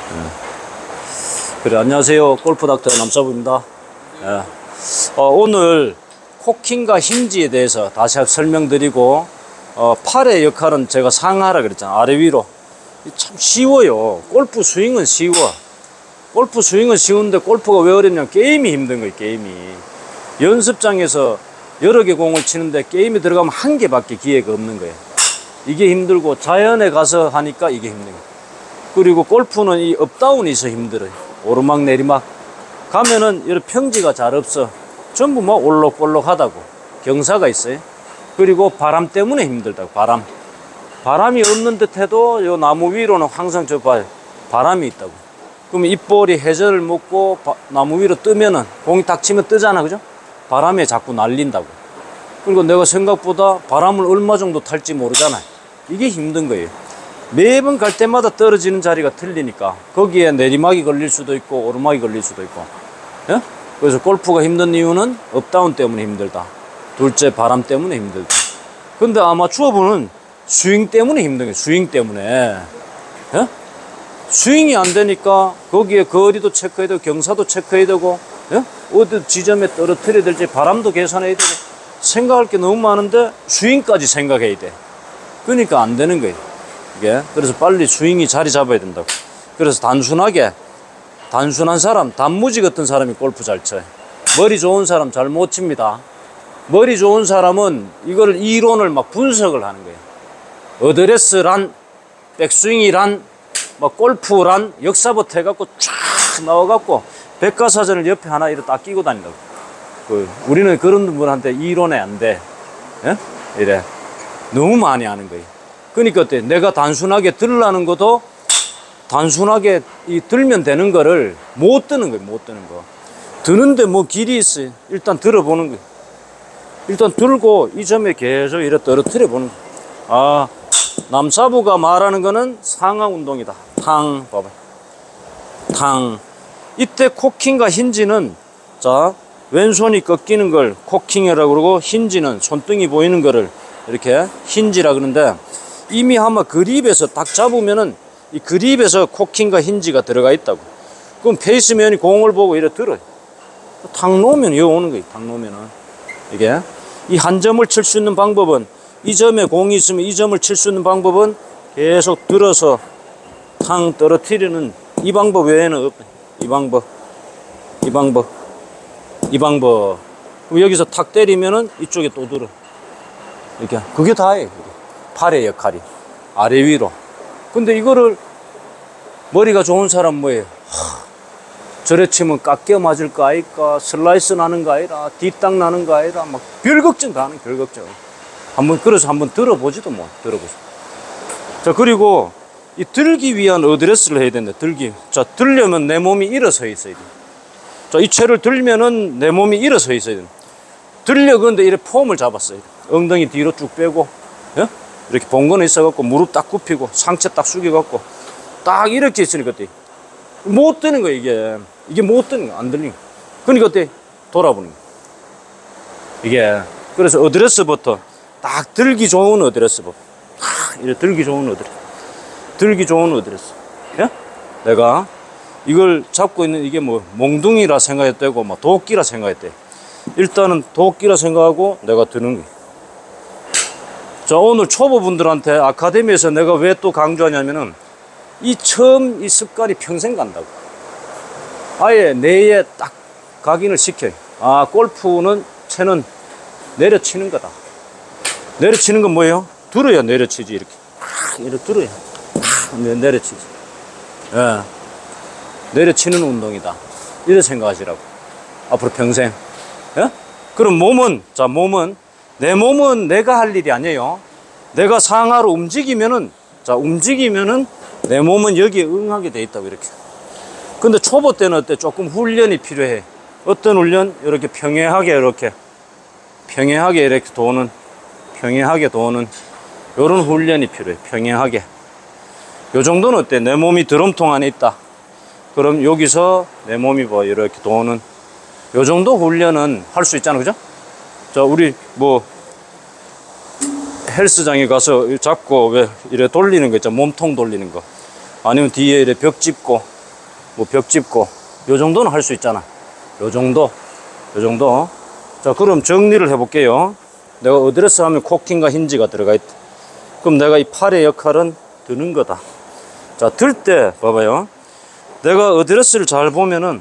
그래, 안녕하세요. 골프닥터 남사부입니다. 예. 오늘 코킹과 힌지에 대해서 다시 설명드리고, 팔의 역할은 제가 상하라 그랬잖아. 아래 위로. 참 쉬워요. 골프 스윙은 쉬워. 골프 스윙은 쉬운데 골프가 왜 어렵냐면 게임이 힘든 거예요. 게임이. 연습장에서 여러 개 공을 치는데 게임이 들어가면 한 개밖에 기회가 없는 거예요. 이게 힘들고 자연에 가서 하니까 이게 힘든 거예요. 그리고 골프는 이 업다운이 있어 힘들어요. 오르막 내리막 가면은 이런 평지가 잘 없어. 전부 뭐 올록볼록 하다고 경사가 있어요. 그리고 바람 때문에 힘들다고. 바람이 없는 듯 해도 요 나무 위로는 항상 저 봐요, 바람이 있다고. 그러면 이 볼이 해저를 먹고 나무 위로 뜨면은 공이 딱 치면 뜨잖아, 그죠? 바람에 자꾸 날린다고. 그리고 내가 생각보다 바람을 얼마 정도 탈지 모르잖아요. 이게 힘든 거예요. 매번 갈 때마다 떨어지는 자리가 틀리니까 거기에 내리막이 걸릴 수도 있고 오르막이 걸릴 수도 있고. 예? 그래서 골프가 힘든 이유는 업다운 때문에 힘들다. 둘째, 바람 때문에 힘들다. 근데 아마추어분은 스윙 때문에 힘든 거예요. 스윙 때문에. 예? 스윙이 안 되니까 거기에 거리도 체크해야 되고 경사도 체크해야 되고, 예? 어디 지점에 떨어뜨려야 될지 바람도 계산해야 되고 생각할 게 너무 많은데 스윙까지 생각해야 돼. 그러니까 안 되는 거예요. 이게. 그래서 빨리 스윙이 자리 잡아야 된다고. 그래서 단순한 사람, 단무지 같은 사람이 골프 잘 쳐요. 머리 좋은 사람 잘 못 칩니다. 머리 좋은 사람은 이걸 이론을 막 분석을 하는 거예요. 어드레스란, 백스윙이란, 막 골프란 역사부터 해갖고 쫙 나와갖고 백과사전을 옆에 하나 이렇게 딱 끼고 다닌다고. 우리는 그런 분한테 이론에 안 돼. 예? 이래. 너무 많이 하는 거예요. 그러니까 어때? 내가 단순하게 들으라는 것도 단순하게 들면 되는 거를 못 드는 거예요. 못 드는 거. 드는데 뭐 길이 있어요. 일단 들어보는 거예요. 일단 들고 이 점에 계속 이렇게 떨어뜨려 보는 거예요. 아, 남사부가 말하는 거는 상하 운동이다. 탕, 봐봐. 탕. 이때 코킹과 힌지는, 자, 왼손이 꺾이는 걸 코킹이라고 그러고, 힌지는 손등이 보이는 거를 이렇게 힌지라 그러는데, 이미 아마 그립에서 딱 잡으면은 이 그립에서 코킹과 힌지가 들어가 있다고. 그럼 페이스면이 공을 보고 이렇게 들어요. 탁 놓으면 여기 오는 거예요. 탁 놓으면은. 이게. 이 한 점을 칠 수 있는 방법은, 이 점에 공이 있으면 이 점을 칠 수 있는 방법은 계속 들어서 탕 떨어뜨리는 이 방법 외에는 없어요. 이 방법. 그럼 여기서 탁 때리면은 이쪽에 또 들어. 이렇게. 그게 다예요. 팔의 역할이. 아래 위로. 근데 이거를 머리가 좋은 사람 뭐예요? 저래 치면 깎여 맞을 거 아닐까? 슬라이스 나는 거 아니라? 뒷땅 나는 거 아니라? 막 별 걱정 다 하는 별 걱정. 그래서 한번 들어보지도 뭐. 들어보죠. 자, 그리고 이 들기 위한 어드레스를 해야 된다. 들기. 자, 들려면 내 몸이 일어서 있어야 돼. 자, 이 채를 들면은 내 몸이 일어서 있어야 돼. 들려. 근데 이렇게 폼을 잡았어요. 엉덩이 뒤로 쭉 빼고, 예? 이렇게 봉건에 있어갖고 무릎 딱 굽히고 상체 딱 숙여갖고 딱 이렇게 있으니까 어때? 못 드는 거야. 이게 못 드는 거야. 안 들리는 거야. 그러니까 어때? 돌아보는 거야. 이게. 그래서 어드레스부터 딱 들기 좋은 어드레스부터 이렇게 들기 좋은 어드레스. 예? 내가 이걸 잡고 있는 이게 뭐 몽둥이라 생각했대고 막 도끼라 생각했대. 일단은 도끼라 생각하고 내가 드는 거야. 자, 오늘 초보분들한테 아카데미에서 내가 왜 또 강조하냐면은 이 습관이 평생 간다고. 아예 뇌에 딱 각인을 시켜요. 아, 골프는 채는 내려치는 거다. 내려치는 건 뭐예요? 들어야 내려치지. 이렇게 들어야 내려치지. 예. 내려치는 운동이다. 이렇게 생각하시라고. 앞으로 평생. 예? 그럼 몸은 내 몸은 내가 할 일이 아니에요. 내가 상하로 움직이면은 내 몸은 여기에 응하게 돼 있다고. 이렇게. 근데 초보 때는 어때? 조금 훈련이 필요해. 어떤 훈련? 이렇게 평행하게 도는 요런 훈련이 필요해. 평행하게. 요 정도는 어때? 내 몸이 드럼통 안에 있다. 그럼 여기서 내 몸이 뭐 이렇게 도는 요 정도 훈련은 할 수 있잖아. 그죠? 자, 우리 뭐 헬스장에 가서 잡고 왜 이래 돌리는 거 있잖아. 몸통 돌리는 거. 아니면 뒤에 이래 벽 짚고 뭐 벽 짚고 요 정도는 할 수 있잖아. 요 정도. 자, 그럼 정리를 해볼게요. 내가 어드레스 하면 코킹과 힌지가 들어가 있다. 그럼 내가 이 팔의 역할은 드는 거다. 자, 들 때 봐봐요. 내가 어드레스를 잘 보면은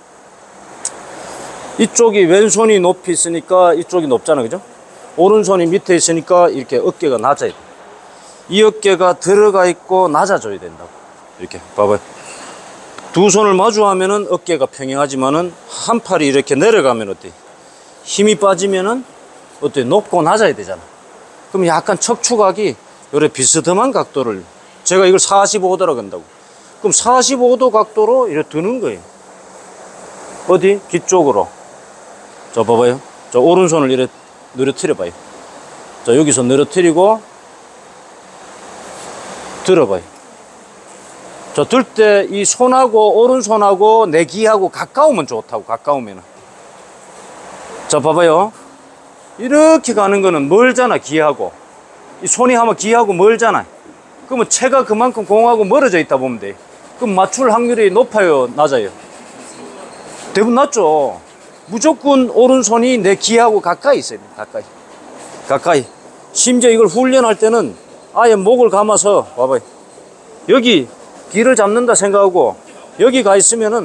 이쪽이 왼손이 높이 있으니까 이쪽이 높잖아, 그죠? 오른손이 밑에 있으니까 이렇게 어깨가 낮아야 돼. 이 어깨가 들어가 있고 낮아져야 된다고. 이렇게 봐봐요. 두 손을 마주하면은 어깨가 평행하지만은 한 팔이 이렇게 내려가면 어때? 힘이 빠지면은 어때? 높고 낮아야 되잖아. 그럼 약간 척추각이 요래 비스듬한 각도를, 제가 이걸 45도라고 한다고. 그럼 45도 각도로 이렇게 드는 거예요. 어디? 귀 쪽으로. 자, 봐봐요. 자, 오른손을 이렇게 늘어뜨려 봐요. 자, 여기서 늘어뜨리고 들어봐요. 자, 들 때 이 손하고 오른손하고 내 귀하고 가까우면 좋다고. 가까우면은. 자, 봐봐요. 이렇게 가는 거는 멀잖아, 귀하고. 이 손이 하면 귀하고 멀잖아. 그러면 체가 그만큼 공하고 멀어져 있다 보면 돼. 그럼 맞출 확률이 높아요, 낮아요? 대부분 낮죠. 무조건 오른손이 내 귀하고 가까이 있어야 돼. 가까이. 심지어 이걸 훈련할 때는 아예 목을 감아서 봐봐요. 여기 귀를 잡는다 생각하고 여기 가 있으면은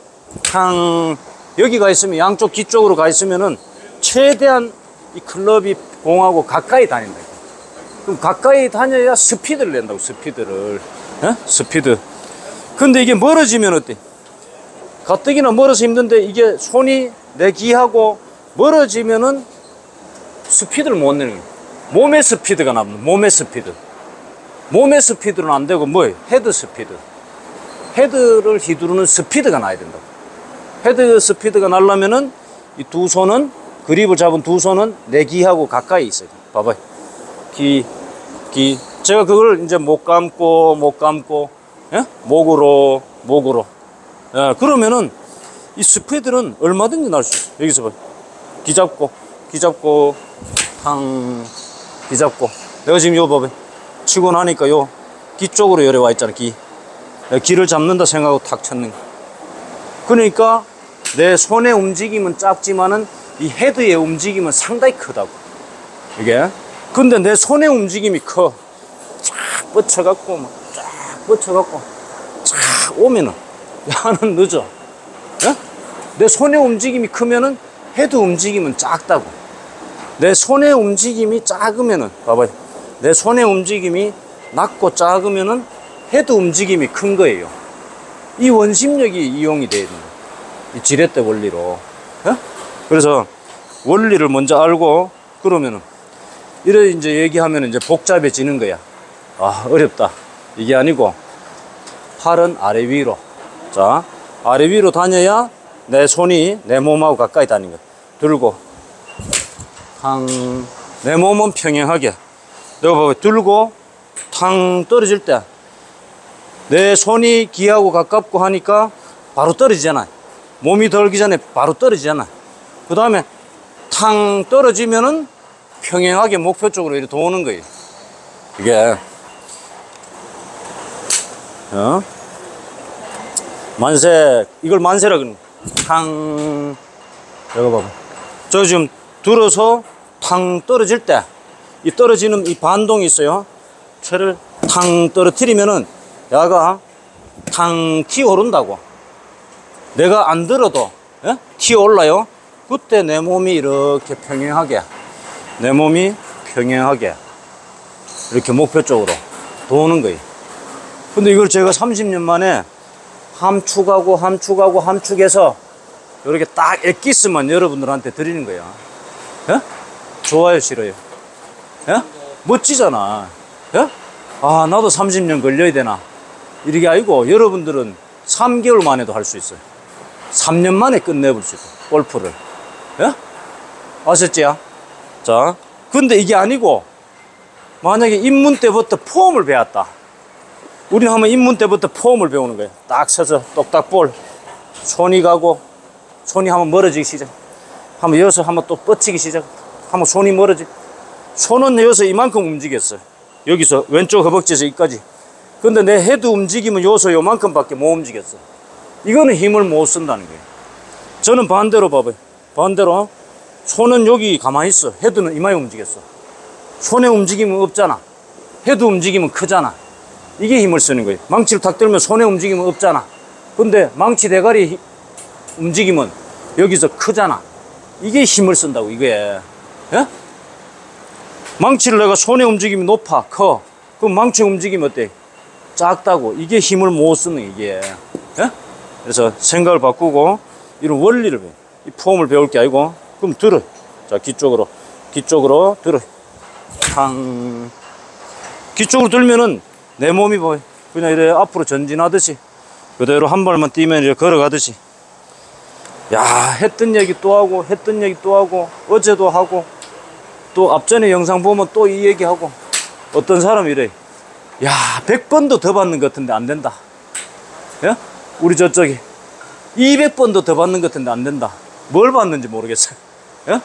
여기 가 있으면 양쪽 귀 쪽으로 가 있으면은 최대한 이 클럽이 공하고 가까이 다닌다. 그럼 가까이 다녀야 스피드를 낸다고. 스피드를. 에? 스피드. 근데 이게 멀어지면 어때? 가뜩이나 멀어서 힘든데 이게 손이 내 귀하고 멀어지면은 스피드를 못 내는 거예요. 몸의 스피드가 남는. 몸의 스피드는 안 되고 뭐예요? 헤드 스피드. 헤드를 휘두르는 스피드가 나야 된다고. 헤드 스피드가 나려면은 이 두 손은, 그립을 잡은 두 손은 내 귀하고 가까이 있어야 돼요. 봐봐요. 귀. 제가 그걸 이제 못 감고, 예? 목으로. 예, 그러면은 이 스피드는 얼마든지 날 수 있어요. 여기서 봐요. 귀 잡고, 귀 잡고. 내가 지금 요 봐봐요. 치고 나니까 요 귀 쪽으로 열에 와 있잖아. 귀를 잡는다 생각하고 탁 쳤는 거. 그러니까 내 손의 움직임은 작지만은 이 헤드의 움직임은 상당히 크다고. 이게. 근데 내 손의 움직임이 커. 쫙 뻗쳐갖고 쫙 오면은 야는 늦어. 예? 내 손의 움직임이 크면은 헤드 움직임은 작다고. 내 손의 움직임이 작으면은 봐봐요. 내 손의 움직임이 낮고 작으면은 헤드 움직임이 큰 거예요. 이 원심력이 이용이 돼야 된다. 이 지렛대 원리로. 예? 그래서 원리를 먼저 알고 그러면은 이래 이제 얘기하면 이제 복잡해지는 거야. 아, 어렵다. 이게 아니고 팔은 아래 위로. 자, 아래 위로 다녀야 내 손이 내 몸하고 가까이 다니는 거야. 들고 내 몸은 평행하게. 내가 봐봐. 들고 탕 떨어질 때 내 손이 귀하고 가깝고 하니까 바로 떨어지잖아. 몸이 덜기 전에 바로 떨어지잖아. 그 다음에 탕 떨어지면은 평행하게 목표 쪽으로 이렇게 도는 거예요. 이게 만세. 이걸 만세라 그러는 거야. 탕. 여기 봐봐. 저 지금 들어서 탕 떨어질 때 이 떨어지는 이 반동이 있어요. 채를 탕 떨어뜨리면은 야가 탕 튀어오른다고. 내가 안 들어도 튀어올라요. 그때 내 몸이 이렇게 평행하게, 이렇게 목표 쪽으로 도는 거예요. 근데 이걸 제가 30년 만에 함축해서 이렇게 딱 엑기스만 여러분들한테 드리는 거야. 예? 좋아요, 싫어요? 예? 멋지잖아. 예? 아, 나도 30년 걸려야 되나? 이게 아니고 여러분들은 3개월 만에도 할 수 있어요. 3년 만에 끝내볼 수 있어요. 골프를. 예? 아셨지요? 자, 근데 이게 아니고 만약에 입문 때부터 폼을 배웠다. 우리는 한번 입문 때부터 폼을 배우는 거예요. 딱 서서 똑딱볼. 손이 가고, 손이 한번 멀어지기 시작. 한번 여기서 한번 또 뻗치기 시작. 한번 손이 멀어지. 손은 여기서 이만큼 움직였어요. 여기서 왼쪽 허벅지에서 여기까지. 근데 내 헤드 움직임은 여기서 요만큼밖에 못 움직였어. 이거는 힘을 못 쓴다는 거예요. 저는 반대로 봐봐요. 반대로 손은 여기 가만히 있어. 헤드는 이마에 움직였어. 손에 움직임은 없잖아. 헤드 움직임은 크잖아. 이게 힘을 쓰는 거예요. 망치를 탁 들면 손에 움직임은 없잖아. 근데 망치 대가리 움직임은 여기서 크잖아. 이게 힘을 쓴다고 이게. 예? 망치를 내가 손에 움직임이 높아 커. 그럼 망치 움직임 어때? 작다고. 이게 힘을 못 쓰는 이게. 예? 그래서 생각을 바꾸고 이런 원리를 배워. 이 폼을 배울 게 아니고 그럼 들어. 자, 뒤쪽으로 들어. 탕. 뒤쪽으로 들면은 내 몸이 보여. 그냥 이래 앞으로 전진하듯이 그대로 한 발만 뛰면 이렇게 걸어가듯이. 야, 했던 얘기 또 하고 했던 얘기 또 하고 어제도 하고 또 앞전에 영상 보면 또 이 얘기하고. 어떤 사람이 이래. 야, 100번도 더 받는 것 같은데 안 된다. 예? 우리 저쪽에 200번도 더 받는 것 같은데 안 된다. 뭘 받는지 모르겠어요. 예?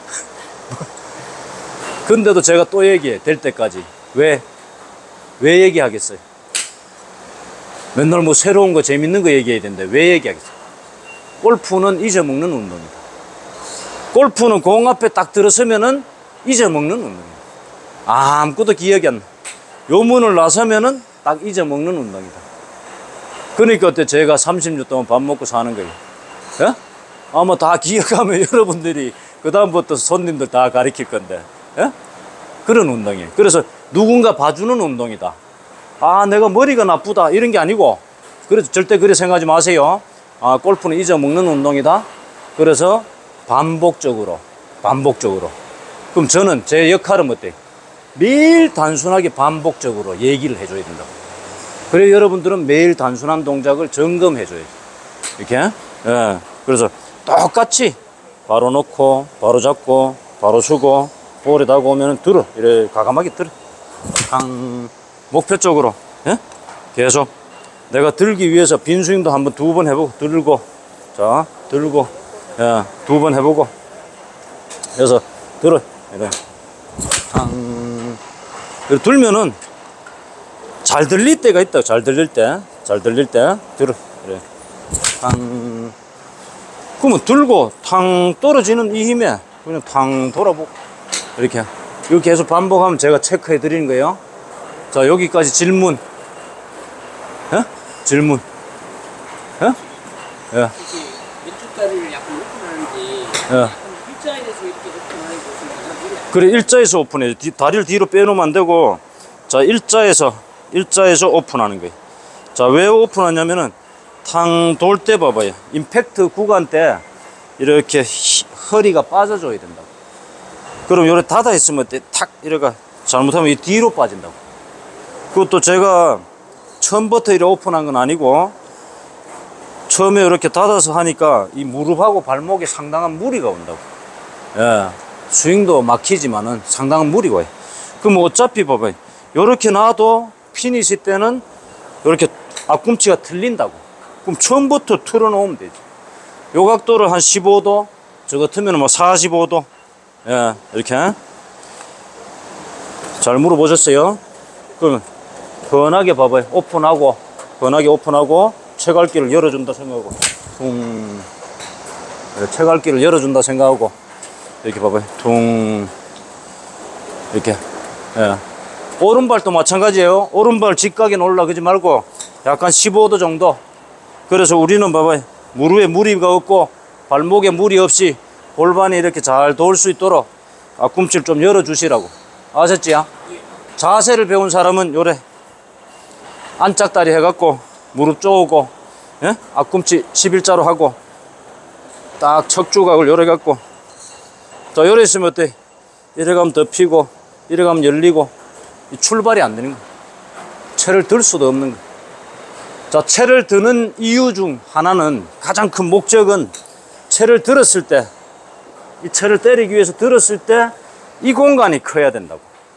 근데도 제가 또 얘기해. 될 때까지. 왜 얘기하겠어요? 맨날 뭐 새로운 거 재밌는 거 얘기해야 되는데 왜 얘기하겠어요? 골프는 잊어먹는 운동이다. 골프는 공 앞에 딱 들어서면은 잊어먹는 운동이다. 아무것도 기억이 안 나. 요 문을 나서면은 딱 잊어먹는 운동이다. 그러니까 어때? 제가 30년 동안 밥 먹고 사는 거예요. 예? 아마 다 기억하면 여러분들이 그다음부터 손님들 다 가르칠 건데. 예? 그런 운동이에요. 그래서 누군가 봐주는 운동이다. 아, 내가 머리가 나쁘다 이런 게 아니고. 그래서 절대 그렇게 생각하지 마세요. 아, 골프는 잊어먹는 운동이다. 그래서 반복적으로. 그럼 저는 제 역할은 어때요? 매일 단순하게 반복적으로 얘기를 해줘야 된다고. 그래야 여러분들은 매일 단순한 동작을 점검해줘야죠. 이렇게. 예. 그래서 똑같이 바로 놓고 바로 잡고 바로 주고 볼에 다가오면 들어. 이래 과감하게 들어. 목표 쪽으로. 예? 계속 내가 들기 위해서 빈스윙도 한번 2번 해보고 들고. 자, 들고. 예, 2번 해보고. 그래서 들어. 이래. 이렇게 들면은 잘 들릴 때가 있다. 잘 들릴 때 들어. 그래. 그러면 들고 탕 떨어지는 이 힘에 그냥 탕 돌아보고 이렇게 계속 반복하면 제가 체크해 드리는 거예요. 자, 여기까지 질문. 예? 질문. 예? 예. 왼쪽 다리를 약간 오픈하는지 예. 일자에서 이렇게 오픈하는 것은 그래, 일자에서 오픈해. 다리를 뒤로 빼놓으면 안 되고. 자, 일자에서 오픈하는 거예요. 자, 왜 오픈하냐면은 탕 돌 때 봐봐요. 임팩트 구간 때 이렇게 허리가 빠져줘야 된다고. 그럼 요래 닫아 있으면 탁 이래가 잘못하면 이 뒤로 빠진다고. 그것도 제가 처음부터 이렇게 오픈한 건 아니고 처음에 이렇게 닫아서 하니까 이 무릎하고 발목에 상당한 무리가 온다고. 예. 스윙도 막히지만은 상당한 무리가 와요. 그럼 어차피 봐봐요. 요렇게 놔도 피니시 때는 요렇게 앞꿈치가 틀린다고. 그럼 처음부터 틀어놓으면 되지. 요 각도를 한 15도, 저 같으면 뭐 45도. 예, 이렇게. 잘 물어보셨어요? 그러면 편하게 봐봐요. 편하게 오픈하고, 채갈기를 열어준다 생각하고, 퉁. 채갈기를 열어준다 생각하고, 이렇게 봐봐요. 퉁. 이렇게. 예. 오른발도 마찬가지예요. 오른발 직각에 올라가지 말고, 약간 15도 정도. 그래서 우리는 봐봐요. 무릎에 무리가 없고, 발목에 무리 없이, 골반이 이렇게 잘 돌 수 있도록 앞꿈치를 좀 열어주시라고. 아셨지요? 자세를 배운 사람은 요래 안짝다리 해갖고 무릎 쪼고, 예? 앞꿈치 11자로 하고 딱 척추각을 요래 갖고, 자, 요래 있으면 어때? 이래 가면 더 피고 이래 가면 열리고 출발이 안 되는 거야. 채를 들 수도 없는 거야. 자, 채를 드는 이유 중 하나는, 가장 큰 목적은 채를 들었을 때, 이 채를 때리기 위해서 들었을 때 이 공간이 커야 된다고.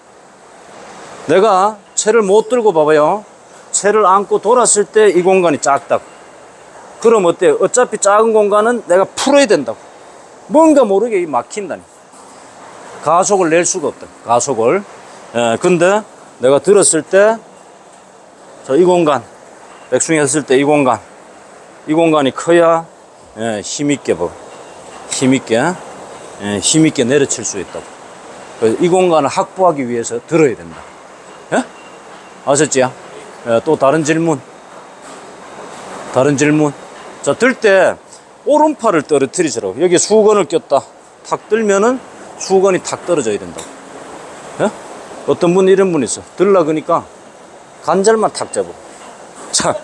내가 채를 못 들고 봐봐요. 채를 안고 돌았을 때 이 공간이 작다고. 그럼 어때요? 어차피 작은 공간은 내가 풀어야 된다고. 뭔가 모르게 막힌다니. 가속을 낼 수가 없다. 가속을. 예, 근데 내가 들었을 때, 자, 이 공간, 백스윙 했을 때 이 공간, 이 공간이 커야 예, 힘있게 힘있게 내려칠 수 있다고. 그래서 이 공간을 확보하기 위해서 들어야 된다. 예? 아셨지? 예, 또 다른 질문. 자, 들 때 오른팔을 떨어뜨리시라고. 여기 수건을 꼈다. 탁 들면은 수건이 탁 떨어져야 된다고. 예? 어떤 분 이런 분 있어. 들라 그러니까 관절만 탁 잡아. 자,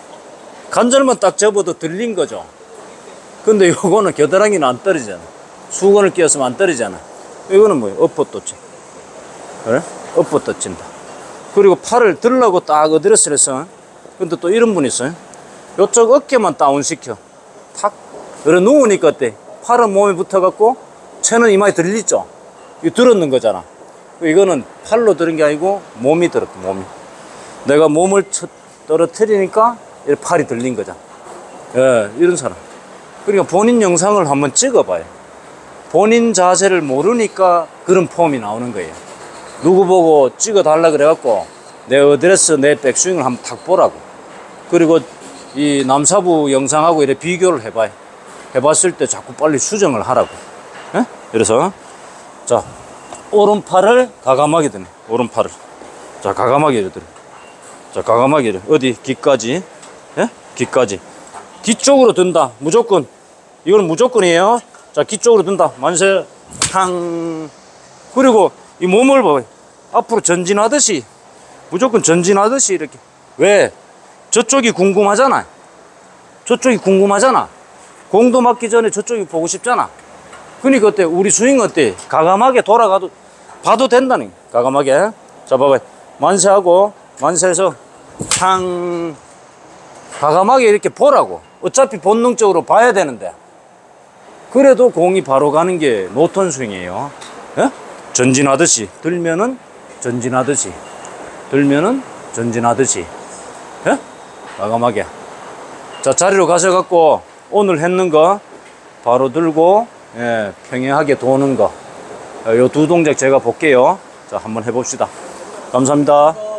관절만 딱 접어도 들린 거죠. 근데 요거는 겨드랑이는 안 떨어지잖아. 수건을 끼웠으면 안 떨어지잖아. 이거는 뭐예요? 엎어떠치. 그래? 엎어떠친다. 그리고 팔을 들라고 딱 어드레스를 해서. 근데 또 이런 분 있어요. 요쪽 어깨만 다운시켜. 탁. 그래, 누우니까 어때? 팔은 몸에 붙어갖고, 채는 이마에 들리죠? 이거 들었는 거잖아. 이거는 팔로 들은 게 아니고, 몸이 들었다, 몸이. 내가 몸을 떨어뜨리니까, 이렇게 팔이 들린 거잖아. 예, 이런 사람. 그러니까 본인 영상을 한번 찍어봐요. 본인 자세를 모르니까 그런 폼이 나오는 거예요. 누구 보고 찍어달라 그래갖고, 내 어드레스, 내 백스윙을 한번 탁 보라고. 그리고 이 남사부 영상하고 이렇게 비교를 해봐요. 해봤을 때 자꾸 빨리 수정을 하라고. 예? 그래서, 자, 오른팔을 가감하게 드네. 오른팔을. 자, 가감하게 들어. 자, 가감하게 들어. 어디? 귀까지. 예? 귀까지. 뒤쪽으로 든다. 무조건. 이거는 무조건이에요. 자, 귀 쪽으로 든다. 만세. 탕. 그리고 이 몸을 봐요. 앞으로 전진하듯이. 무조건 전진하듯이 이렇게. 왜? 저쪽이 궁금하잖아. 저쪽이 궁금하잖아. 공도 맞기 전에 저쪽이 보고 싶잖아. 그러니까 어때? 우리 스윙 어때? 가감하게 돌아가도 봐도 된다는 거야. 가감하게. 자, 봐봐요. 만세하고 만세해서 탕. 가감하게 이렇게 보라고. 어차피 본능적으로 봐야 되는데. 그래도 공이 바로 가는 게 노턴 스윙이에요. 예? 전진하듯이. 들면은 전진하듯이. 들면은 전진하듯이. 예? 과감하게. 자, 자리로 가셔갖고 오늘 했는 거 바로 들고 예, 평행하게 도는 거. 요 두 동작 제가 볼게요. 자, 한번 해봅시다. 감사합니다.